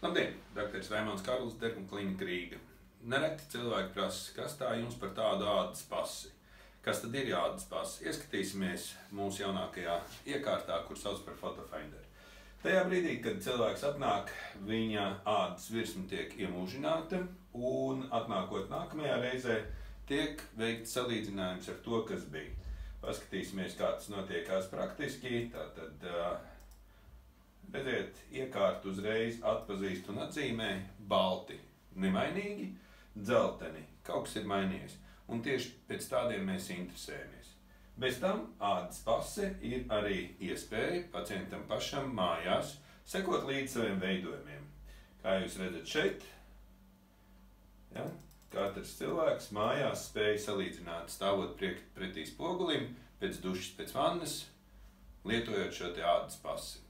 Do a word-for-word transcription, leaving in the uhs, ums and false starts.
Labdien! Dakteris Raimons Karls, Dermoklinika Rīga. Nereti cilvēki prasa, kas tā jums par tādu ādas pasi? Kas tad ir ādas pasi? Ieskatīsimies mūsu jaunākajā iekārtā, kur sauc par Photofinder. Tajā brīdī, kad cilvēks atnāk, viņa ādas virsma tiek iemūžināta, un atnākot nākamajā reizē, tiek veikts salīdzinājums ar to, kas bija. Paskatīsimies, kā tas notiekās praktiski. Tātad, redziet, iekārtu uzreiz atpazīst un atzīmē balti, nemainīgi, dzelteni, kaut kas ir mainījies. Un tieši pēc tādiem mēs interesējamies. Bez tam ādas pase ir arī iespēja pacientam pašam mājās sekot līdz saviem veidojumiem. Kā jūs redzat šeit, ja, katrs cilvēks mājās spēja salīdzināt stāvot pretī spogulim, pēc dušas, pēc vannas, lietojot šo te ādas pasi.